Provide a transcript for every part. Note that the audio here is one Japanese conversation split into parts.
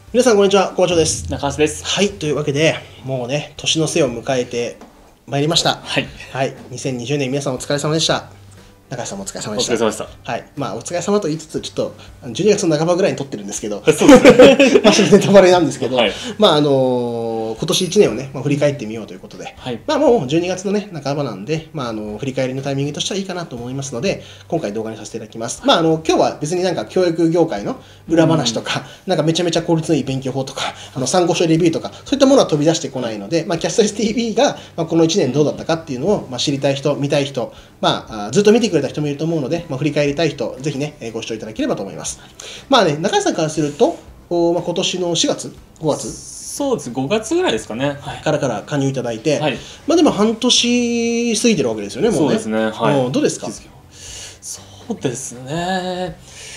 皆さんこんにちは、校長です。 中橋です。 はい、というわけで、もうね、年の瀬を迎えてまいりました。 はい。 はい、2020年皆さんお疲れ様でした。中橋さんもお疲れ様でした。 お疲れ様でした。 はい、まあお疲れ様と言いつつ、ちょっと12月の半ばぐらいに撮ってるんですけど、 そうですね。 まあネタバレなんですけど、 はい、 まあ今年1年をね、振り返ってみようということで、 はい、 まあもう12月のね、半ばなんで、まあ振り返りのタイミングとしてはいいかなと思いますので、今回動画にさせていただきます。まあ今日は別になんか教育業界の裏話とか、なんかめちゃめちゃ効率のいい勉強法とか、参考書レビューとか、そういったものは飛び出してこないので、まあキャスターズ TV が、まあ、この1年どうだったかっていうのを、まあ、知りたい人、見たい人、まあずっと見てくれた人もいると思うので、まあ、振り返りたい人、ぜひね、ご視聴いただければと思います。まあね、中井さんからすると、まあ、今年の4月 ?5 月そうです、5月ぐらいですかね。 はい、から加入いただいて、 はい、 まあでも半年過ぎてるわけですよね、もうね。 そうですね。はい。 どうですか？ そうですね。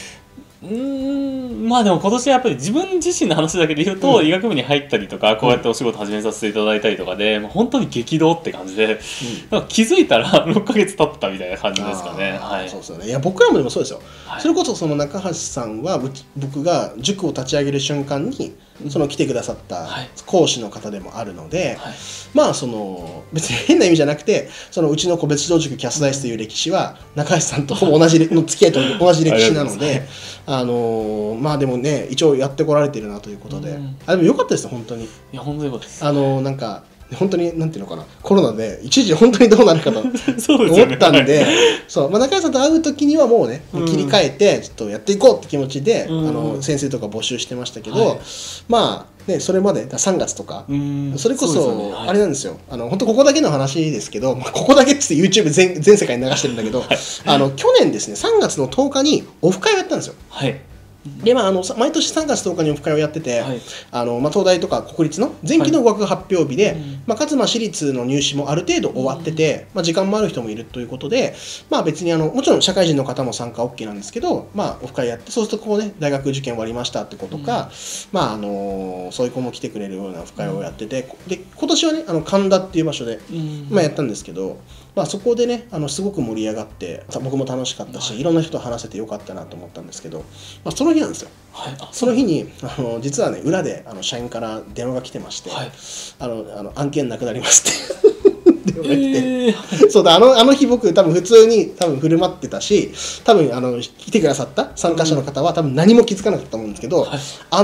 まあでも今年はやっぱり自分自身の話だけで言うと、医学部に入ったりとかこうやってお仕事始めさせていただいたりとかで、本当に激動って感じで、なんか気づいたら6ヶ月経ったみたいな感じですかね。はい、 そうですよね。いや僕らもでもそうですよ。 はい、 それこそその中橋さんは僕が塾を立ち上げる瞬間にその来てくださった講師の方でもあるので、はい、まあその別に変な意味じゃなくて、そのうちの個別指導塾キャスダイスという歴史は中橋さんとほぼ同じの付き合いと同じ歴史なので、まあでもね一応やってこられてるなということで、でも良かったです本当に。いや本当に良かったです。 なんか本当になんていうのかな、コロナで一時本当にどうなるかと思ったんで、そう、まあ、中井さんと会う時にはもうね、切り替えてちょっとやっていこうって気持ちで、先生とか募集してましたけど、まあね、それまで3月とか、それこそあれなんですよ、本当ここだけの話ですけど、ここだけって YouTube 全世界に流してるんだけど、去年ですね3月の10日にオフ会をやったんですよ。はい。でまあ、毎年3月10日にオフ会をやってて、はい、まあ、東大とか国立の前期の合格発表日で、まあ、かつまあ私立の入試もある程度終わってて、まあ、時間もある人もいるということで、まあ、別にもちろん社会人の方も参加 OK なんですけど、まあ、オフ会やって、そうするとこう、ね、大学受験終わりましたってことか、まあそういう子も来てくれるようなオフ会をやってて、で今年はね神田っていう場所で、まあ、やったんですけど、まあ、そこでねすごく盛り上がって僕も楽しかったし、いろんな人と話せてよかったなと思ったんですけど、まあ、その日なんですよ。はい、その日に実はね裏で社員から電話が来てまして、はい、案件なくなりますって電話が来て、そうだ、あの日僕多分普通に振る舞ってたし、多分来てくださった参加者の方は多分何も気づかなかったと思うんですけど、はい、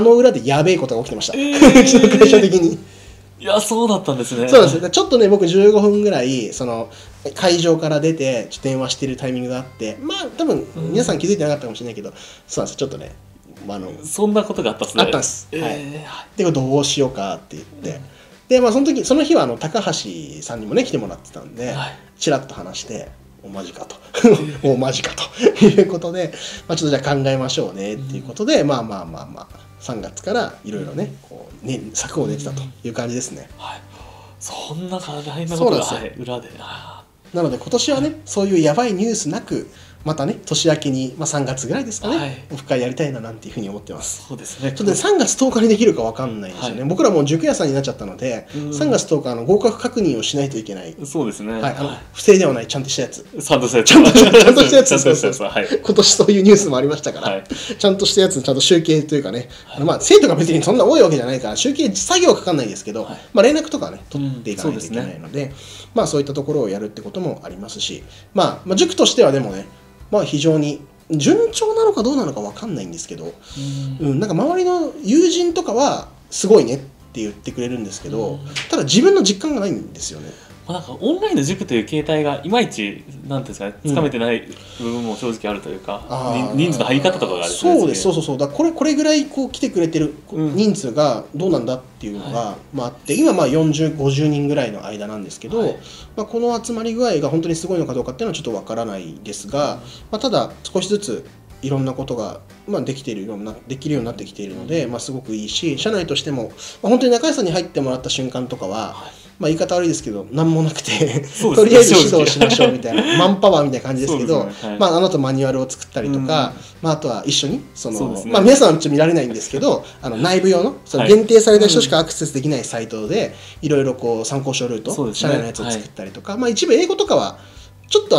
裏でやべえことが起きてました、うちの会社的に。 いや、そうだったんですね。 そうなんです。ちょっとね僕15分ぐらい会場から出て電話してるタイミングがあって、まあ多分皆さん気づいてなかったかもしれないけど、そうなんです、ちょっとね、 そんなことがあったんですね。 あったんです。はい。でこれどうしようかって言って、でまあその日は高橋さんにもね来てもらってたんで、ちらっと話して、おマジかとおマジかということで、まあちょっとじゃあ考えましょうねっていうことで、まあ3月からいろいろね策を練ってたという感じですね。はい。 そんな大変なことが裏で。 なので今年はねそういうやばいニュースなく、またね年明けに、まあ、3月ぐらいですかね、オフ会やりたいななんていうふうに思ってます。そうですね。ちょっとね3月10日にできるか分かんないですよね。僕らもう塾屋さんになっちゃったので、3月10日合格確認をしないといけない。 そうですね。 はい、不正ではないちゃんとしたやつ。 ちゃんとしたやつ。 ちゃんとしたやつ。今年そういうニュースもありましたから、ちゃんとしたやつちゃんと集計というかね、まあ生徒が別にそんな多いわけじゃないから集計作業はかかんないですけど、まあ連絡とかね取っていかないといけないので、まあそういったところをやるってこともありますし、まあ塾としてはでもね、まあ非常に順調なのかどうなのか分かんないんですけど、なんか周りの友人とかはすごいねって言ってくれるんですけど、ただ自分の実感がないんですよね。 なんかオンラインの塾という形態がいまいちなんですかね、つかめてない部分も正直あるというか、人数の入り方とかがある。 そうです、そうだからこれぐらい来てくれてる人数がどうなんだっていうのが、まああって、今まあ40、50人ぐらいの間なんですけど、まあこの集まり具合が本当にすごいのかどうかっていうのはちょっとわからないですが、まあただ少しずついろんなことが、まあ、できるようになってきているので、まあ、すごくいいし、社内としても、まあ、本当に中井さんに入ってもらった瞬間とかは、まあ、言い方悪いですけど何もなくてとりあえず指導しましょうみたいなマンパワーみたいな感じですけど、まあ、あの後マニュアルを作ったりとか、まあ、あとは一緒にまあ、皆さんはちょっと見られないんですけど内部用の限定された人しかアクセスできないサイトでいろいろ参考書ルート、社内のやつを作ったりとか、まあ、一部英語とかはちょっと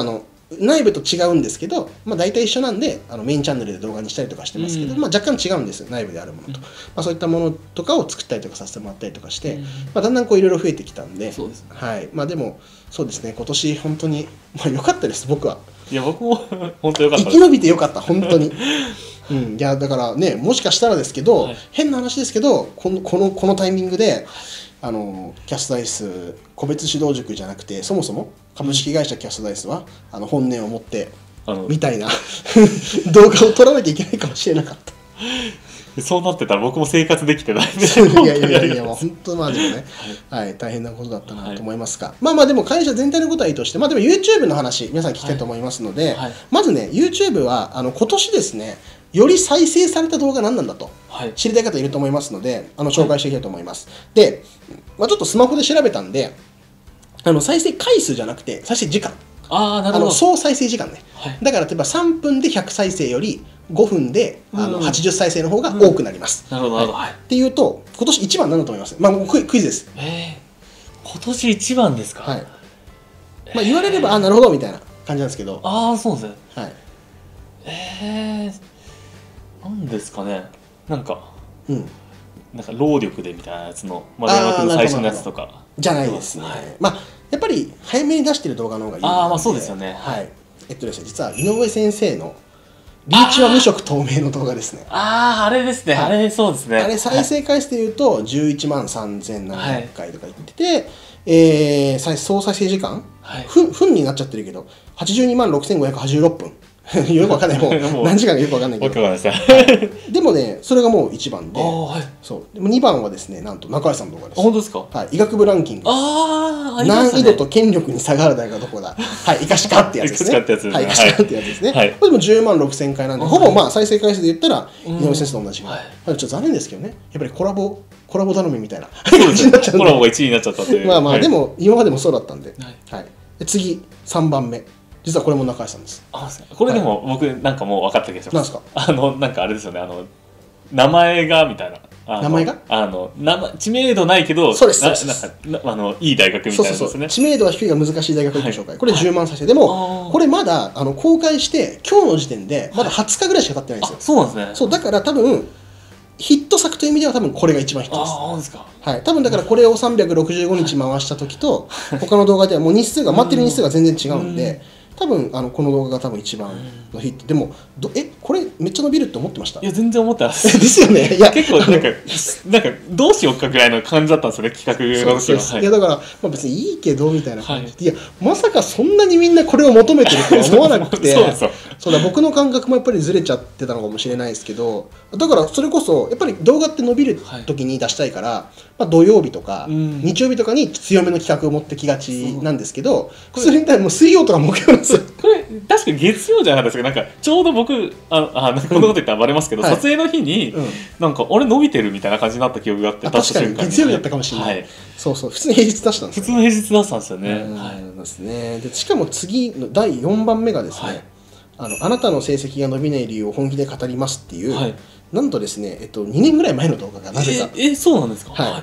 内部と違うんですけど、まあ、大体一緒なんでメインチャンネルで動画にしたりとかしてますけど、まあ、若干違うんですよ、内部であるものと、まあ、そういったものとかを作ったりとかさせてもらったりとかして、まあ、だんだんこういろいろ増えてきたんで、 そうですね、 はい、まあでもそうですね、今年本当にまあ良かったです、僕は。 いや僕も本当良かったです。 生き延びて良かった本当にうん、いやだからね、もしかしたらですけど、変な話ですけど、このタイミングでキャストダイス個別指導塾じゃなくて、そもそも株式会社キャストダイスは本音を持ってみたいな動画を撮らなきゃいけないかもしれなかった。 そうなってたら僕も生活できてないんでいやいやいやいや、もう本当まあでもね、はい、大変なことだったなと思いますが、まあまあでも会社全体のことはいいとして、まあでも YouTube の話皆さん聞きたいと思いますので、まずね YouTube は今年ですね、より再生された動画何なんだと知りたい方いると思いますので、紹介していきたいと思います。で、まあ、ちょっとスマホで調べたんで、再生回数じゃなくて再生時間、総再生時間ね、だから例えば3分で100再生より5分で80再生の方が多くなります。 なるほどなるほど。 っていうと今年一番何だと思います？まあクイズです。 今年一番ですか？はい。 まあ言われればなるほどみたいな感じなんですけど。 そうですね。はい。なんですかね。なんか労力でみたいなやつの丸山君の最初のやつとかじゃないですね。まあやっぱり早めに出してる動画の方がいいので。 まあそうですよね。 はい。ですね、実は井上先生のリーチは無色透明の動画ですね。 あれですね。あれそうですね。 あれ再生回数でいうと11万3700回とか言ってて、総再生時間分になっちゃってるけど82万6586分。よくわかんない、もう何時間かよくわかんないけど、でもねそれがもう1番で、そうでも2番はですね、なんと中井さんの動画です。 本当ですか？ はい、医学部ランキング、難易度と権力に差がある大学はどこだ、はい、生かしかってやつですね。はい、生かしかってやつですね。これでも10万6000回なんで、ほぼまあ再生回数で言ったら井上先生と同じぐらい。ちょっと残念ですけどね、やっぱりコラボ頼みみたいな感じになっちゃうんで、 コラボが1位になっちゃったっていう。 まあまあでも今までもそうだったんで、はい。次3番目、実はこれも中井さんです。 これでも僕なんかもう分かった気がします。 なんですか？ なんかあれですよね、名前がみたいな。 名前が知名度ないけど、 そうです。 いい大学みたいなですね。 知名度が低いが難しい大学の紹介。これ10万再生。でもこれまだ公開して今日の時点でまだ20日ぐらいしか経ってないんですよ。 そうなんですね。 そうだから多分ヒット作という意味では多分これが一番ヒットです。 そうですか。 はい。多分だからこれを365日回した時と他の動画ではもう日数が待ってる日数が全然違うんで。多分この動画が多分一番のヒット。でもこれめっちゃ伸びるって思ってました？ いや全然思ってます。 ですよね。いや結構なんかどうしようかぐらいの感じだったんですよね、企画の時は。 いやだからまあ別にいいけどみたいな感じで、いやまさかそんなにみんなこれを求めてるとは思わなくて、そうだ、僕の感覚もやっぱりずれちゃってたのかもしれないですけど、だからそれこそやっぱり動画って伸びる時に出したいから、まあ土曜日とか日曜日とかに強めの企画を持ってきがちなんですけど、それに対してもう水曜とか木曜なんですよ。 これ確か月曜じゃなかったですけど、なんかちょうど僕こんなこと言ったらバレますけど、撮影の日になんかあれ伸びてるみたいな感じになった記憶があって、 確かに月曜日だったかもしれない。そうそう、普通に平日出したんですよ。 普通の平日出したんですよね。 ですね。でしかも次の第4番目がですね、あなたの成績が伸びない理由を本気で語りますっていう、なんとですね、2年ぐらい前の動画がなぜか、 そうなんですか？ はい、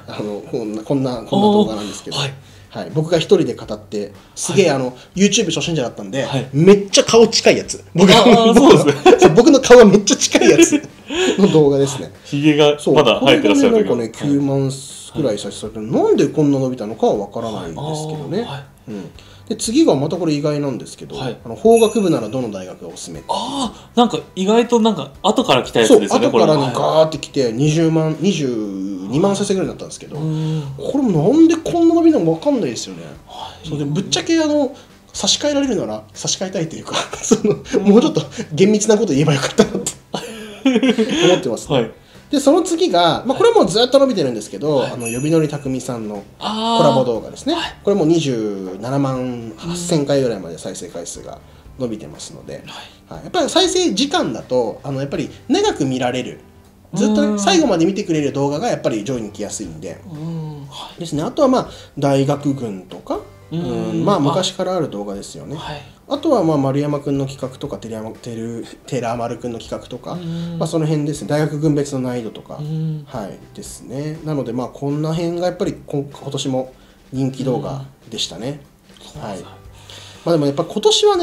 こんな動画なんですけど、はい、僕が一人で語って、すげえYouTube 初心者だったんで、めっちゃ顔近いやつ、僕の顔がめっちゃ近いやつの動画ですね。 ひげがまだ生えてらっしゃる時がなんかね9万くらい再生されて、なんでこんな伸びたのかはわからないんですけどね。で次がまたこれ意外なんですけど、法学部ならどの大学がおすすめ？ なんか意外となんか後から来たやつですよね。 後からガーってきて22万再生ぐらいになったんですけど、これもなんでこんな伸びるのか分かんないですよね。そうでぶっちゃけ差し替えられるなら差し替えたいというかもうちょっと厳密なこと言えばよかったなって思ってますね。でその次が、まあ、これはもうずっと伸びてるんですけど、呼び乗りたくみさんのコラボ動画ですね。これも27万8000回ぐらいまで再生回数が伸びてますので、やっぱり再生時間だとやっぱり長く見られる、ずっとね最後まで見てくれる動画がやっぱり上位に来やすいんでですね。あとはまあ大学群とか、まあ昔からある動画ですよね。あとはまあ丸山くんの企画とかテラ丸くんの企画とか、まあその辺ですね。大学群別の難易度とか、はいですね。なのでまあこんな辺がやっぱり今年も人気動画でしたね。はい。まあでもやっぱ今年はね、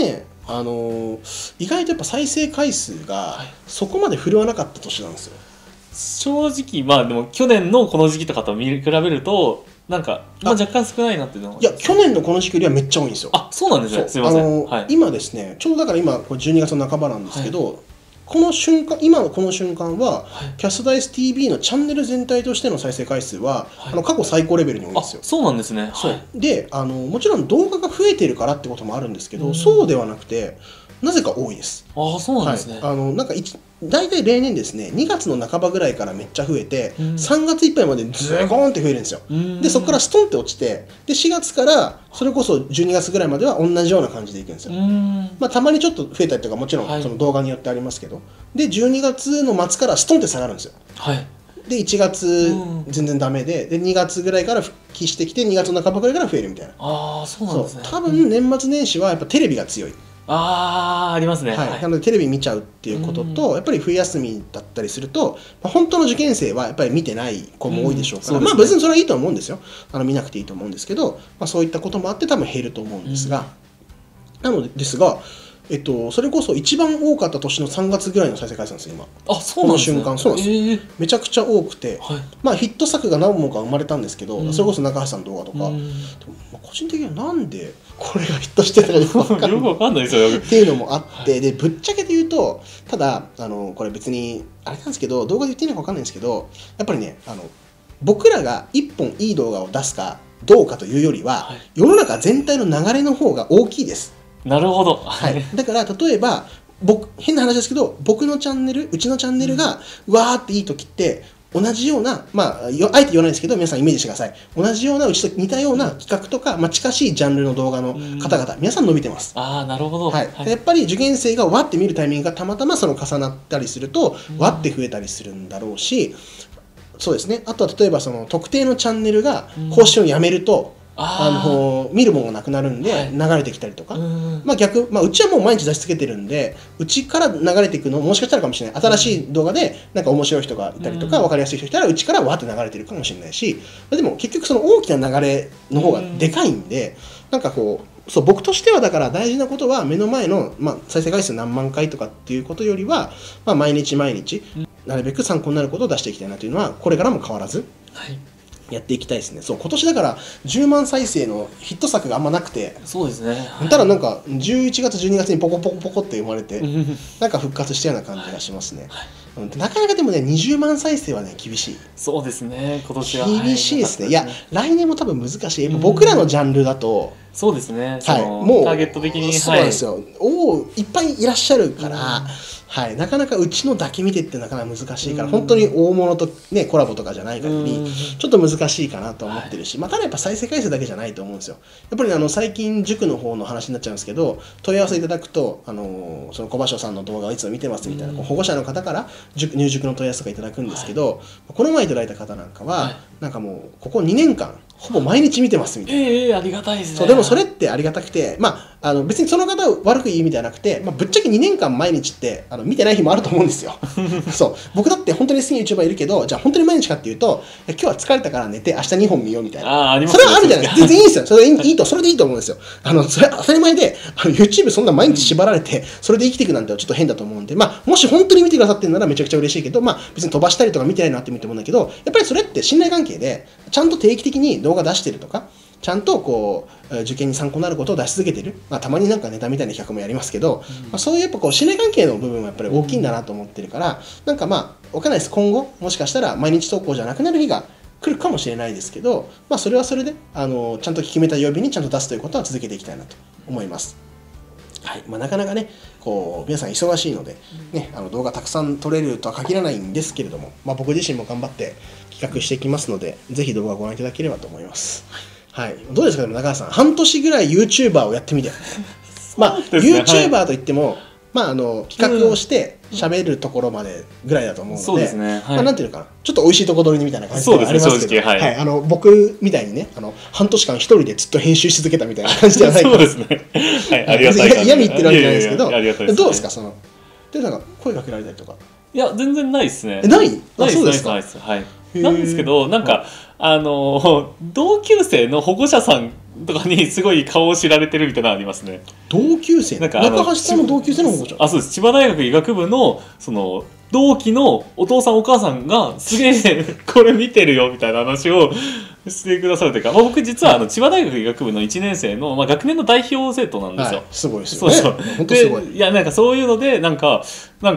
意外とやっぱ再生回数がそこまで振るわなかった年なんですよ。 正直まあでも去年のこの時期とかと比べるとなんか、まあ、若干少ないなっていうのは。 いや去年のこの時期よりはめっちゃ多いんですよ。 あ、そうなんですね。すみません。はい、 今ですね、ちょうどだから今これ12月の半ばなんですけど、この瞬間、今のこの瞬間は、キャスダイス TV のチャンネル全体としての再生回数は、過去最高レベルに多いんですよ。 そうなんですね。 そうでもちろん動画が増えてるからってこともあるんですけど、そうではなくてなぜか多いです。 そうなんですね。 なんか大体例年ですね、2月の半ばぐらいからめっちゃ増えて、3月いっぱいまでズゴーンって増えるんですよ。でそこからストンって落ちて、で4月からそれこそ12月ぐらいまでは同じような感じでいくんですよ。まあ、たまにちょっと増えたりとかもちろんその動画によってありますけど、で12月の末からストンって下がるんですよ。で1月全然ダメで、2月ぐらいから復帰してきて、2月の半ばぐらいから増えるみたいな。 そうなんですね。 多分年末年始はやっぱテレビが強い。 ありますね。 なのでテレビ見ちゃうっていうことと、やっぱり冬休みだったりすると、本当の受験生はやっぱり見てない子も多いでしょうから、まあ別にそれはいいと思うんですよ。見なくていいと思うんですけど、そういったこともあって多分減ると思うんですが、なのでですが、それこそ一番多かった年の3月ぐらいの再生回数なんですよ今。 そうなんですね。 この瞬間、そうなんです。めちゃくちゃ多くて、まあヒット作が何本か生まれたんですけど、それこそ中橋さんの動画とか、でも個人的にはなんでこれがヒットしてたかよく分かんないですよっていうのもあって、でぶっちゃけて言うと、ただこれ別にあれなんですけど、動画で言っていいのか分かんないんですけど、やっぱりね僕らが一本いい動画を出すかどうかというよりは、世の中全体の流れの方が大きいです。 なるほど。 だから例えば変な話ですけど、僕のチャンネル、うちのチャンネルがわーっていい時って、同じような、まああえて言わないですけど、皆さんイメージしてください。同じような、うちと似たような企画とか、近しいジャンルの動画の方々、皆さん伸びてます。 なるほど。 やっぱり受験生がわって見るタイミングがたまたまその重なったりすると、わって増えたりするんだろうし、そうですね。あとは例えばその特定のチャンネルが更新をやめると、見るものがなくなるんで流れてきたりとか、うちはもう毎日出し続けてるんで、うちから流れていくのもしかしたらかもしれない。新しい動画でなんか面白い人がいたりとか、分かりやすい人いたらうちからわーって流れてるかもしれないし、でも結局その大きな流れの方がでかいんで、なんかこう僕としてはだから大事なことは目の前の、再生回数何万回とかっていうことよりは、毎日毎日なるべく参考になることを出していきたいなというのはこれからも変わらずやっていきたいですね。そう、今年だから10万再生のヒット作があんまなくて、 そうですね。 ただなんか11月12月にポコポコポコって生まれてなんか復活したような感じがしますね。なかなかでもね20万再生はね厳しい。 そうですね、今年は厳しいですね。いや来年も多分難しい。僕らのジャンルだとそうですね、 もうターゲット的にそうなんですよ。いっぱいいらっしゃるから、なかなかうちのだけ見てってなかなか難しいから、本当に大物とねコラボとかじゃない限りちょっと難しいかなと思ってるし、ただやっぱ再生回数だけじゃないと思うんですよ。やっぱり最近塾の方の話になっちゃうんですけど、問い合わせいただくとその小場所さんの動画をいつも見てますみたいな、保護者の方から入塾の問い合わせとかいただくんですけど、この前いただいた方なんかは、なんかもうここ2年間ほぼ毎日見てますみたいな。 ありがたいですね。 そうでもそれってありがたくて、別にその方を悪く言う意味ではなくて、ぶっちゃけ2年間毎日って見てない日もあると思うんですよ。そう僕だって本当に好きな YouTuber いるけど、じゃあ本当に毎日かっていうと、今日は疲れたから寝て明日2本見ようみたいな。それはあるじゃないですか。全然いいんですよ。それでいいと思うんですよ。それ当たり前でYouTube そんな毎日縛られてそれで生きていくなんてちょっと変だと思うんで、もし本当に見てくださってるならめちゃくちゃ嬉しいけど、別に飛ばしたりとか見てないなって見てもんだけど、やっぱりそれって信頼関係でちゃんと定期的に動画出してるとか、ちゃんとこう受験に参考になることを出し続けてる、たまになんかネタみたいな企画もやりますけど、そういうやっぱこう信頼関係の部分はやっぱり大きいんだなと思ってるから、なんかわかんないです。今後もしかしたら毎日投稿じゃなくなる日が来るかもしれないですけど、それはそれでちゃんと決めた曜日にちゃんと出すということは続けていきたいなと思います。なかなかねこう皆さん忙しいので、動画たくさん撮れるとは限らないんですけれども、僕自身も頑張って企画していきますので、ぜひ動画をご覧いただければと思います。どうですか、でも中川さん、半年ぐらい YouTuber をやってみて、YouTuber といっても、企画をして喋るところまでぐらいだと思うので、なんていうのかな、ちょっと美味しいとこ取りみたいな感じでありますけど、僕みたいにね、半年間一人でずっと編集し続けたみたいな感じではないから、そうですね、ありがたい感じで嫌味言ってるわけじゃないですけど、どうですか、でなんか声かけられたりとか。 いや全然ないですね。 ない？ ないですそうですか。 はい。 なんですけど、なんか同級生の保護者さんとかにすごい顔を知られてるみたいなのありますね。 同級生なんか中橋さんの同級生の保護者。 あ、そうです。千葉大学医学部のその同期のお父さんお母さんがすげえこれ見てるよみたいな話をしてくださるというか、僕実は千葉大学医学部の1年生の、学年の代表生徒なんですよ。 はい、すごいですよね。 そう本当すごい。 で、いやなんかそういうのでなんか名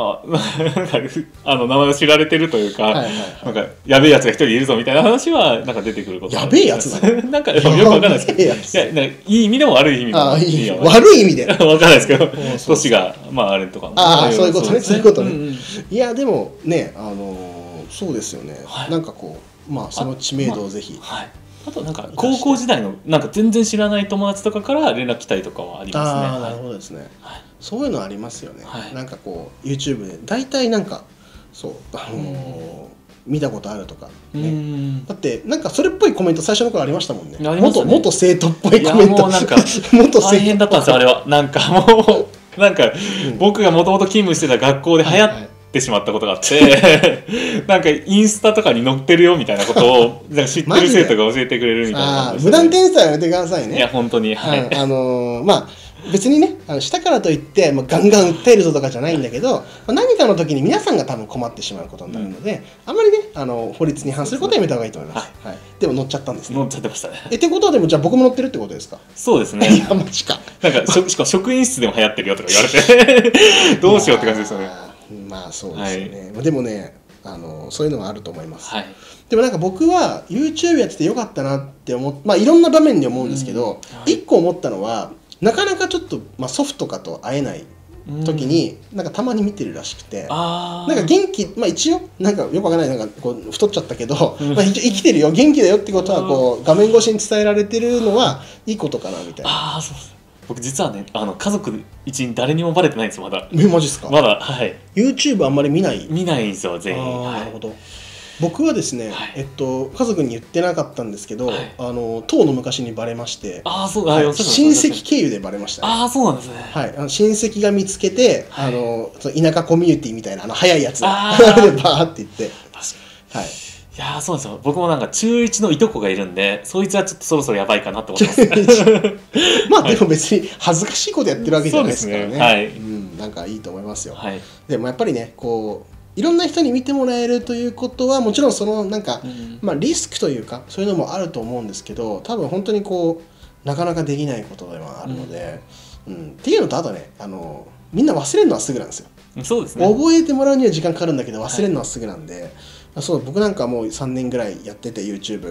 前を知られてるというか、なんかやべえやつが一人いるぞみたいな話はなんか出てくること。 やべえやつなんかよくわかんないですけど、いやなんかいい意味でも悪い意味でも。 悪い意味で。 わかんないですけど、年があれとか。 そういうことね、そういうことね。いやでもね、そうですよね。なんかこうその知名度をぜひ。 あとなんか高校時代のなんか全然知らない友達とかから連絡来たりとかはありますね。 なるほどですね。そういうのありますよね。なんかこう YouTube で大体なんかそう見たことあるとかね。だってなんかそれっぽいコメント最初の頃ありましたもんね。元生徒っぽいコメント。 もうなんか大変だったんですよあれは。なんかもうなんか僕がもともと勤務してた学校で流行ってしまったことがあってなんかインスタとかに載ってるよみたいなことをなんか知ってる生徒が教えてくれるみたいな。 無断転載はやめてくださいね。 いや本当に。 別にねしたからといってガンガン訴えるぞとかじゃないんだけど、何かの時に皆さんが多分困ってしまうことになるので、あんまりね法律に反することはやめた方がいいと思います。でも乗っちゃったんですね。 乗っちゃってましたね。 ってことはでもじゃあ僕も乗ってるってことですか？ そうですね。 いやマジか。 なんかしかも職員室でも流行ってるよとか言われてどうしようって感じですよね。 そうですよね。でもねそういうのはあると思います。 はい。 でもなんか僕は YouTube やっててよかったなって思っていろんな場面で思うんですけど、一個思ったのはなかなかちょっとソフトとかと会えない時になんかたまに見てるらしくて、なんか元気一応なんかよくわからないなんかこう太っちゃったけど生きてるよ元気だよってことはこう画面越しに伝えられてるのはいいことかなみたいな。 そうです。僕実はね家族一員誰にもバレてないんですまだ。 マジですか？ まだ。はい。 YouTube あんまり見ないんですよ全員。 なるほど。僕はですね、家族に言ってなかったんですけど、当の昔にバレまして、親戚経由でバレましたね。そうなんですね。はい、親戚が見つけて、田舎コミュニティみたいな早いやつでバーって言って。確かに。 いやそうですよ。僕もなんか中1のいとこがいるんで、そいつはちょっとそろそろやばいかなと思ってます。 でも別に恥ずかしいことやってるわけじゃないですからね。なんかいいと思いますよ。でもやっぱりねこういろんな人に見てもらえるということはもちろんそのなんか、リスクというかそういうのもあると思うんですけど、多分本当にこうなかなかできないことではあるので、っていうのとあとねみんな忘れるのはすぐなんですよ。 そうですね。 覚えてもらうには時間かかるんだけど忘れるのはすぐなんで、僕なんかもう3年ぐらいやってて YouTube、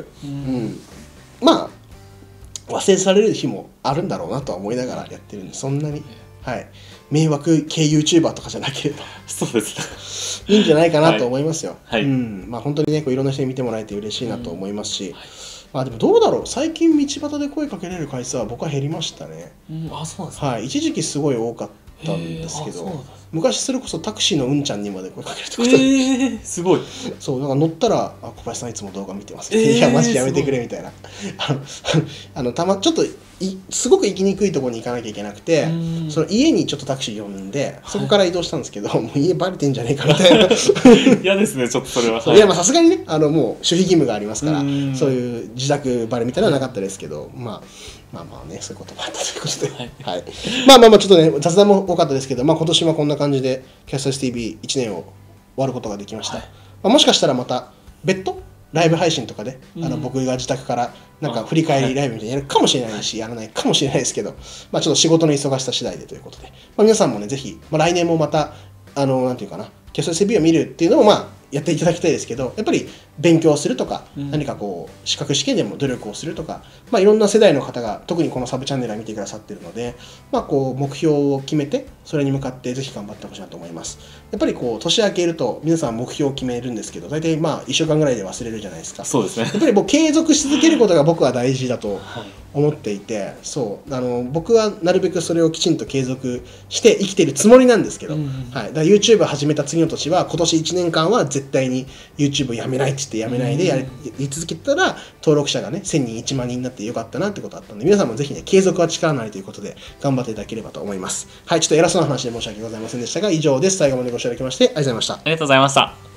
忘れされる日もあるんだろうなとは思いながらやってるんで、そんなに迷惑系 YouTuber とかじゃなければそうですいいんじゃないかなと思いますよ。本当にねいろんな人に見てもらえて嬉しいなと思いますし、でもどうだろう、最近道端で声かけれる回数は僕は減りましたね。 そうなんですか。 一時期すごい多かったんですけど、昔それこそタクシーのうんちゃんにまで声かけるってことで、 すごい。 そうなんか乗ったら小林さんいつも動画見てますって、いやマジやめてくれみたいなちょっとすごく行きにくいところに行かなきゃいけなくて、その家にちょっとタクシー呼んでそこから移動したんですけど、もう家バレてんじゃねえかみたいな嫌ですねちょっとそれは。 いやさすがにねもう守秘義務がありますから、そういう自宅バレみたいなのはなかったですけど、まあねそういうこともあったということで、ちょっとね雑談も多かったですけど、今年はこんな感じでキャスタス TV1 年を終わることができました。もしかしたらまた別途ライブ配信とかで、僕が自宅からなんか振り返りライブみたいにやるかもしれないし、やらないかもしれないですけど、ちょっと仕事の忙しさ次第でということで、皆さんもねぜひ、来年もまたなんていうかなキャスタス TV を見るっていうのもやっていただきたいですけど、やっぱり勉強するとか、何かこう資格試験でも努力をするとか、いろんな世代の方が特にこのサブチャンネルは見てくださっているので、こう目標を決めてそれに向かってぜひ頑張ってほしいなと思います。やっぱりこう年明けると皆さん目標を決めるんですけど、大体1週間ぐらいで忘れるじゃないですか。 そうですね。 やっぱり継続し続けることが僕は大事だと思っていて、僕はなるべくそれをきちんと継続して生きてるつもりなんですけど、だから YouTube 始めた次の年は今年1年間は絶対に YouTube をやめないって言ってやめないでやり続けたら、登録者がね1000人1万人になってよかったなってことだったので、皆さんもぜひね継続は力なりということで頑張っていただければと思います。ちょっと偉そうな話で申し訳ございませんでしたが以上です。最後までご視聴いただきましてありがとうございました。 ありがとうございました。